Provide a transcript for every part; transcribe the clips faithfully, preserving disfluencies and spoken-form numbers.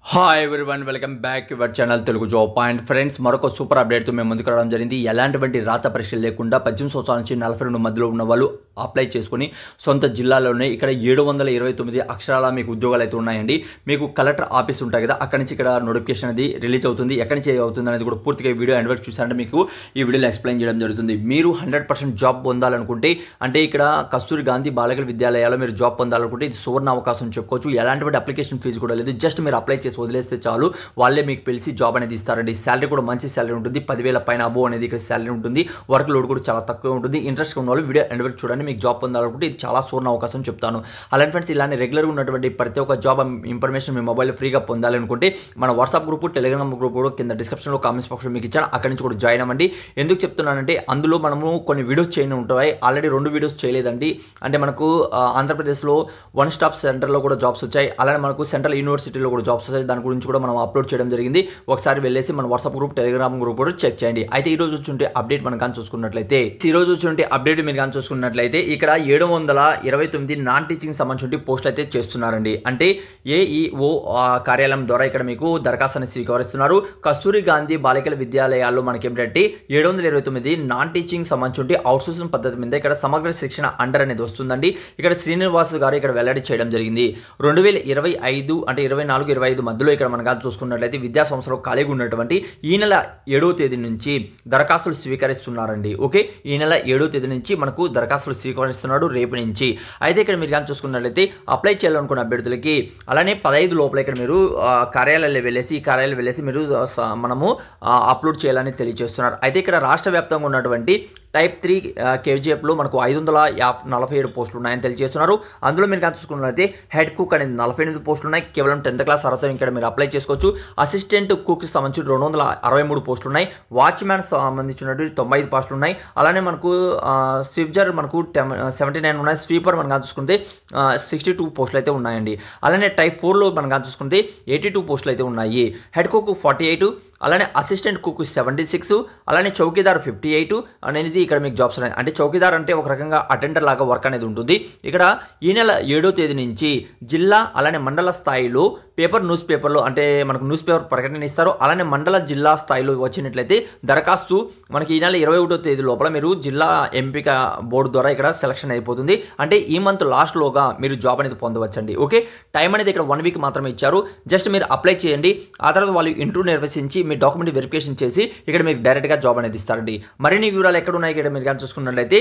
Hi everyone, welcome back your channel Telugu job point. Friends, మరొక super అప్డేట్తో మేము ముందుకు రావడం జరిగింది. ఎలాంటి రాత పరీక్షలు లేకుండా పద్దెనిమిది సంవత్సరాల నుంచి నలభై రెండు మధ్యలో ఉన్న వాళ్ళు అప్లై చేసుకుని సొంత జిల్లాలోనే ఇక్కడ ఏడు వందల ఇరవై తొమ్మిది అక్షరాల మీకు ఉద్యోగాలు అయితే ఉన్నాయండి. మీకు కలెక్టర్ ఆఫీస్ ఉంటాయి కదా, అక్కడి నుంచి ఇక్కడ నోటిఫికేషన్ అనేది రిలీజ్ అవుతుంది. ఎక్కడి నుంచి అవుతుంది అనేది కూడా పూర్తిగా వీడియో ఎండ్ వరకు చూసారంటే మీకు ఈ వీడియోలో ఎక్స్ప్లెయిన్ చేయడం జరుగుతుంది. మీరు హండ్రెడ్ పర్సెంట్ జాబ్ పొందాలనుకుంటే, అంటే ఇక్కడ కస్తూరి గాంధీ బాలికల విద్యాలయాల్లో మీరు జాబ్ పొందాలనుకుంటే ఇది సువర్ణ అవకాశం చెప్పుకోవచ్చు. ఎలాంటి అప్లికేషన్ ఫీజు కూడా లేదు. జస్ట్ మీరు అప్లై చేసి వదిలేస్తే చాలు, వాళ్ళే మీకు పిలిచి జాబ్ అనేది ఇస్తారండి. శాలరీ కూడా మంచి శాలరీ ఉంటుంది, పదివేల పైన అబో అనేది ఇక్కడ శాలరీ ఉంటుంది. వర్క్ లోడ్ కూడా చాలా తక్కువ ఉంటుంది. ఇంట్రెస్ట్ ఉన్న వాళ్ళు వీడియో ఎండ్ వరకు చూడండి. మీకు జాబ్ పొందాలనుకుంటే ఇది చాలా సువర్ణ అవకాశం చెప్తాను. అలాంటి ఫ్రెండ్స్, ఇలానే రెగ్యులర్గా ఉన్నటువంటి ప్రతి ఒక్క జాబ్ ఇన్ఫర్మేషన్ మీ మొబైల్ ఫ్రీగా పొందాలనుకుంటే మన వాట్సాప్ గ్రూప్, టెలిగ్రామ్ గ్రూప్ కూడా కింద డిస్క్రిప్షన్లో కామెంట్స్ బాక్స్లో మీకు ఇచ్చాను. అక్కడి నుంచి కూడా జాయిన్ అవ్వండి. ఎందుకు చెప్తున్నానంటే అందులో మనము కొన్ని వీడియోస్ చేయని ఉంటాయి. ఆల్రెడీ రెండు వీడియోస్ చేయలేదండి. అంటే మనకు ఆంధ్రప్రదేశ్లో వన్ స్టాప్ సెంటర్లో కూడా జాబ్స్ వచ్చాయి. అలానే మనకు సెంట్రల్ యూనివర్సిటీలో కూడా జాబ్స్ వచ్చాయి. దాని గురించి కూడా మనం అప్లోడ్ చేయడం జరిగింది. ఒకసారి వెళ్ళేసి మన వాట్సాప్ గ్రూప్, టెలిగ్రామ్ గ్రూప్ కూడా చెక్ చేయండి. అయితే ఈ రోజు వచ్చి అప్డేట్ మనం కానీ చూసుకున్నట్లయితే ఈ రోజు వచ్చి అప్డేట్ మీరు కానీ చూసుకున్నట్లయితే ఇక్కడ ఏడు వందల ఇరవై తొమ్మిది నాన్ టీచింగ్ సంబంధించి పోస్టులు అయితే చేస్తున్నారండి. అంటే ఏఈఓ కార్యాలయం ద్వారా ఇక్కడ మీకు దరఖాస్తుని స్వీకరిస్తున్నారు. కస్తూరి గాంధీ బాలికల విద్యాలయాల్లో మనకి ఏంటంటే ఏడు వందల ఇరవై తొమ్మిది నాన్ టీచింగ్ సంబంధించి అవుట్సోర్సింగ్ పద్ధతి మీద ఇక్కడ సమగ్ర శిక్షణ అండర్ అనేది వస్తుందండి. ఇక్కడ శ్రీనివాస్ గారు ఇక్కడ వెల్లడి చేయడం జరిగింది. రెండు వేల ఇరవై ఐదు అంటే ఇరవై నాలుగు ఇరవై ఐదు మధ్యలో ఇక్కడ మనం కానీ చూసుకున్నట్లయితే విద్యా సంవత్సరం ఖాళీగా ఉన్నటువంటి ఈ నెల ఏడవ తేదీ నుంచి దరఖాస్తులు స్వీకరిస్తున్నారండి. ఓకే, ఈ నెల ఏడవ తేదీ నుంచి మనకు దరఖాస్తులు స్వీకరిస్తున్నాడు రేపు నుంచి. అయితే ఇక్కడ మీరు కానీ చూసుకున్నట్లయితే అప్లై చేయాలనుకున్న అభ్యర్థులకి అలానే పదహైదు లోపల ఇక్కడ మీరు కార్యాలయాలు వెళ్ళేసి ఈ కార్యాలయాలు వెళ్ళేసి మీరు మనము అప్లోడ్ చేయాలని తెలియజేస్తున్నారు. అయితే ఇక్కడ రాష్ట్ర వ్యాప్తంగా ఉన్నటువంటి టైప్ త్రీ కేజీఎఫ్లో మనకు ఐదు వందల యాభై నలభై ఏడు పోస్టులు ఉన్నాయని తెలియజేస్తున్నారు. అందులో మీరు కానీ చూసుకున్నట్లయితే హెడ్ కుక్ అనేది నలభై ఎనిమిది పోస్టులు ఉన్నాయి. కేవలం టెన్త్ క్లాస్ అర్హత ఇక్కడ మీరు అప్లై చేసుకోవచ్చు. అసిస్టెంట్ కుక్ సంబంధించి రెండు వందల అరవై మూడు పోస్టులు ఉన్నాయి. వాచ్మ్యాన్ సంబంధించినటువంటి తొంభై ఐదు పోస్టులు ఉన్నాయి. అలానే మనకు స్విప్జర్ మనకు సెవెంటీ నైన్ ఉన్నాయి. స్వీపర్ మనం కానీ చూసుకుంటే సిక్స్టీ టూ పోస్టులు అయితే ఉన్నాయండి. అలానే టైప్ ఫోర్లో మనం కానీ చూసుకుంటే ఎయిటీ టూ పోస్టులు అయితే ఉన్నాయి. హెడ్ కుక్ ఫార్టీ ఎయిట్, అలానే అసిస్టెంట్ కుక్ సెవెంటీ సిక్స్, అలానే చౌకీదార్ ఫిఫ్టీ ఎయిట్ అనేది ఇక్కడ మీకు జాబ్స్ ఉన్నాయి. అంటే చౌకీదార్ అంటే ఒక రకంగా అటెండర్ లాగా వర్క్ అనేది ఉంటుంది. ఇక్కడ ఈ నెల ఏడో తేదీ నుంచి జిల్లా అలానే మండల స్థాయిలో పేపర్ న్యూస్ పేపర్లో అంటే మనకు న్యూస్ పేపర్ ప్రకటన ఇస్తారు. అలానే మండల జిల్లా స్థాయిలో వచ్చినట్లయితే దరఖాస్తు మనకి ఈ నెల ఇరవై ఒకటో తేదీ లోపల మీరు జిల్లా ఎంపిక బోర్డు ద్వారా ఇక్కడ సెలక్షన్ అయిపోతుంది. అంటే ఈ మంత్ లాస్ట్లోగా మీరు జాబ్ అనేది పొందవచ్చండి. ఓకే, టైం అనేది ఇక్కడ వన్ వీక్ మాత్రమే ఇచ్చారు. జస్ట్ మీరు అప్లై చేయండి. ఆ తర్వాత వాళ్ళు ఇంటర్వ్యూ నిర్వహించి మీ డాక్యుమెంట్ వెరిఫికేషన్ చేసి ఇక్కడ మీకు డైరెక్ట్గా జాబ్ అనేది ఇస్తారండి. మరిన్ని వివరాలు ఎక్కడ ఉన్నాయి ఇక్కడ మీరు కానీ చూసుకున్నట్లయితే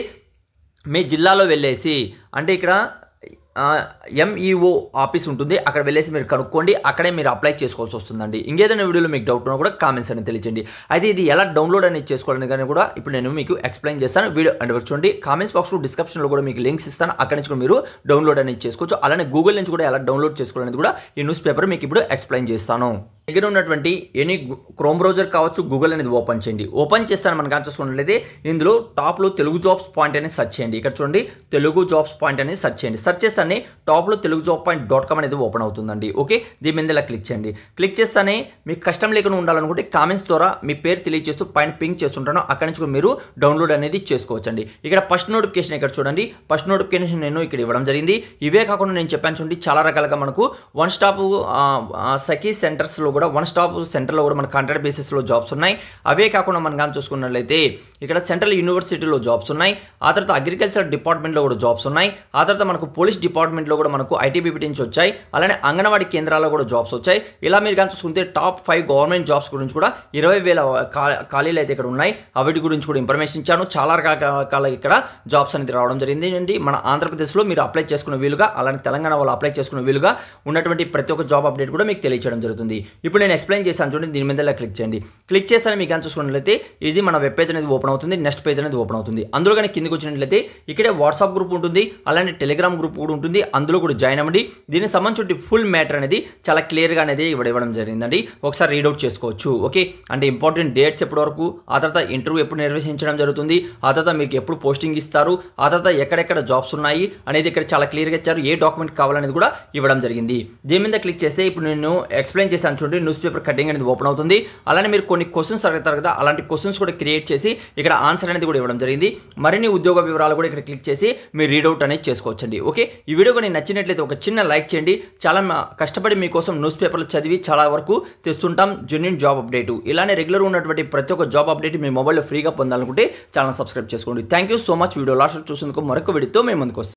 మీ జిల్లాలో వెళ్ళేసి అంటే ఇక్కడ ఎంఈఓ ఆఫీస్ ఉంటుంది, అక్కడ వెళ్ళేసి మీరు కనుక్కోండి. అక్కడే మీరు అప్లై చేసుకోవాల్సి వస్తుందండి. ఇంకేదైనా వీడియోలో మీకు డౌట్ ఉన్నా కూడా కామెంట్స్ అని తెలియజేయండి. అయితే ఇది ఎలా డౌన్లోడ్ అనేది చేసుకోవాలని కానీ కూడా ఇప్పుడు నేను మీకు ఎక్స్ప్లెయిన్ చేస్తాను. వీడియో అంటే చూడండి, కామెంట్స్ బాక్స్లో డిస్క్రిప్షన్లో కూడా మీకు లింక్స్ ఇస్తాను. అక్కడి నుంచి కూడా మీరు డౌన్లోడ్ అనేది చేసుకోవచ్చు. అలానే గూగుల్ నుంచి కూడా ఎలా డౌన్లోడ్ చేసుకోవాలనేది కూడా ఈ న్యూస్ పేపర్ మీకు ఇప్పుడు ఎక్స్ప్లెయిన్ చేస్తాను. దగ్గర ఉన్నటువంటి ఎనీ క్రోమ్ బ్రౌజర్ కావచ్చు, గూగుల్ అనేది ఓపెన్ చేయండి. ఓపెన్ చేస్తాను మనం కానీ చూసుకున్నట్లయితే ఇందులో టాప్లో తెలుగు జాబ్స్ పాయింట్ అనేది సెర్చ్ చేయండి. ఇక్కడ చూడండి, తెలుగు జాబ్స్ పాయింట్ అనేది సెర్చ్ చేయండి. సెర్చ్ చేస్తానే టాప్లో Telugu job point dot com అనేది ఓపెన్ అవుతుందండి. ఓకే, దీని మీద ఇలా క్లిక్ చేయండి. క్లిక్ చేస్తానే మీకు కష్టం లేకుండా ఉండాలనుకుంటే కామెంట్స్ ద్వారా మీ పేరు తెలియజేస్తూ పైన పింక్ చేస్తుంటాను. అక్కడి నుంచి మీరు డౌన్లోడ్ అనేది చేసుకోవచ్చండి. ఇక్కడ ఫస్ట్ నోటిఫికేషన్ ఇక్కడ చూడండి, ఫస్ట్ నోటిఫికేషన్ నేను ఇక్కడ ఇవ్వడం జరిగింది. ఇవే కాకుండా నేను చెప్పాను చూడండి, చాలా రకాలుగా మనకు వన్ స్టాప్ సఖీ సెంటర్స్లో కూడా వన్ స్టాప్ సెంటర్లో కూడా మన కాంట్రాక్ట్ బేసిస్లో జాబ్స్ ఉన్నాయి. అవే కాకుండా మనం కానీ చూసుకున్నట్లయితే ఇక్కడ సెంట్రల్ యూనివర్సిటీలో జాబ్స్ ఉన్నాయి. ఆ తర్వాత అగ్రికల్చర్ డిపార్ట్మెంట్లో కూడా జాబ్స్ ఉన్నాయి. ఆ తర్వాత మనకు పోలీస్ డిపార్ట్మెంట్లో కూడా మనకు ఐటీబీపీ నుంచి వచ్చాయి. అలానే అంగన్వాడీ కేంద్రాల్లో కూడా జాబ్స్ వచ్చాయి. ఇలా మీరు కానీ చూసుకుంటే టాప్ ఫైవ్ గవర్నమెంట్ జాబ్స్ గురించి కూడా ఇరవై వేల ఖాళీలు అయితే ఇక్కడ ఉన్నాయి. వాటి గురించి కూడా ఇన్ఫర్మేషన్ ఇచ్చాను. చాలా రకాల ఇక్కడ జాబ్స్ అనేది రావడం జరిగింది అండి. మన ఆంధ్రప్రదేశ్లో మీరు అప్లై చేసుకున్న వీలుగా, అలానే తెలంగాణ వాళ్ళు అప్లై చేసుకున్న వీలుగా ఉన్నటువంటి ప్రతి ఒక్క జాబ్ అప్డేట్ కూడా మీకు తెలియజేయడం జరుగుతుంది. ఇప్పుడు నేను ఎక్స్ప్లెయిన్ చేశాను చూడండి, దీని మీద క్లిక్ చేయండి. క్లిక్ చేస్తానే మీకు కానీ చూసుకున్నట్లయితే ఇది మన వెబ్ పేజ్ అనేది ఓపెన్ అవుతుంది. నెక్స్ట్ పేజ్ అనేది ఓపెన్ అవుతుంది. అందులో కానీ కిందకి వచ్చినట్లయితే ఇక్కడే వాట్సాప్ గ్రూప్ ఉంటుంది, అలానే టెలిగ్రామ్ గ్రూప్ కూడా ఉంటుంది. అందులో కూడా జాయిన్ అవ్వండి. దీనికి సంబంధించిన ఫుల్ మ్యాటర్ అనేది చాలా క్లియర్గా అనేది ఇవ్వడం జరిగిందండి. ఒకసారి రీడౌట్ చేసుకోవచ్చు. ఓకే, అంటే ఇంపార్టెంట్ డేట్స్ ఎప్పటి వరకు, ఆ తర్వాత ఇంటర్వ్యూ ఎప్పుడు నిర్వహించడం జరుగుతుంది, ఆ తర్వాత మీకు ఎప్పుడు పోస్టింగ్ ఇస్తారు, ఆ తర్వాత ఎక్కడెక్కడ జాబ్స్ ఉన్నాయి అనేది ఇక్కడ చాలా క్లియర్గా ఇచ్చారు. ఏ డాక్యుమెంట్ కావాలనేది కూడా ఇవ్వడం జరిగింది. దీని మీద క్లిక్ చేస్తే ఇప్పుడు నేను ఎక్స్ప్లెయిన్ చేశాను చూడండి, చేసుకుంటే న్యూస్ పేపర్ కటింగ్ అనేది ఓపెన్ అవుతుంది. అలానే మీరు కొన్ని క్వశ్చన్స్ అడుగుతారు కదా, అలాంటి క్వశ్చన్స్ కూడా క్రియేట్ చేసి ఇక్కడ ఆన్సర్ అనేది కూడా ఇవ్వడం జరిగింది. మరిన్ని ఉద్యోగ వివరాలు కూడా ఇక్కడ క్లిక్ చేసి మీరు రీడౌట్ అనేది చేసుకోవచ్చండి. ఓకే, ఈ వీడియో కానీ నచ్చినట్లయితే ఒక చిన్న లైక్ చేయండి. చాలా కష్టపడి మీకోసం న్యూస్ పేపర్లు చదివి చాలా వరకు తెస్తుంటాం జెన్యూన్ జాబ్ అప్డేట్. ఇలానే రెగ్యులర్ ఉన్నటువంటి ప్రతి ఒక్క జాబ్ అప్డేట్ మీ మొబైల్లో ఫ్రీగా పొందాలనుకుంటే ఛానల్ సబ్స్క్రైబ్ చేసుకోండి. Thank you so much. Video last చూసేందుకు మరొక వీడియోతో మేము ముందుకు వస్తాం.